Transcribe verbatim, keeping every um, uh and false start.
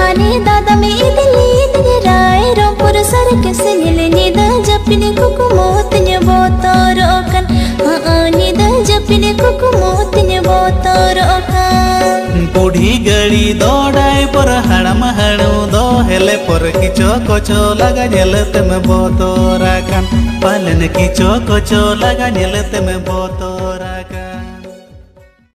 माने दादा में इदली इदली राय रोपुर सर के सिंगले निदा जपिने कुकु मोतने बोतोरकन हाँ निदा जपिने कुकु मोतने बोतोरकन बूढ़ी गड़ी दौड़ाई पर हड़म हड़ू दो हेले पर किचो कोचो लगा झेलते में बोतोरकन पालन किचो कोचो लगा झेलते में बोतोरकन।